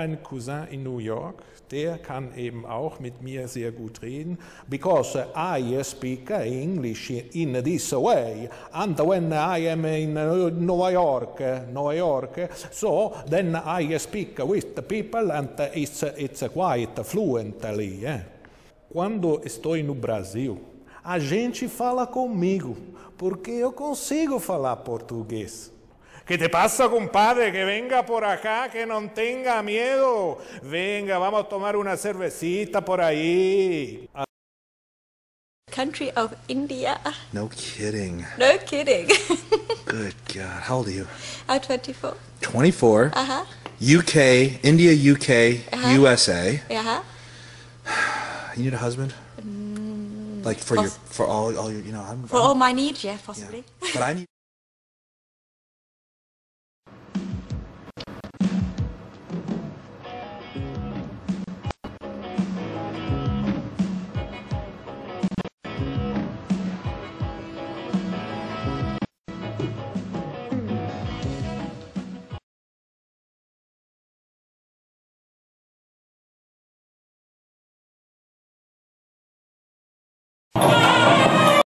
einen Cousin in New York, der kann eben auch mit mir sehr gut reden, because I speak English in this way, and when I am in New York, so then I speak with the people and it's quite fluently. Quando estou no Brasil, a gente fala comigo, porque eu consigo falar português. ¿Qué te pasa, compadre? Que venga por acá, que no tenga miedo. Venga, vamos a tomar una cervecita por ahí. Country of India. No kidding. No kidding. Good God. How old are you? I'm 24. 24. Uh-huh. UK, India, UK, USA. Uh-huh. You need a husband? Like for all your, I'm For all my needs, yeah, possibly. yeah. But I need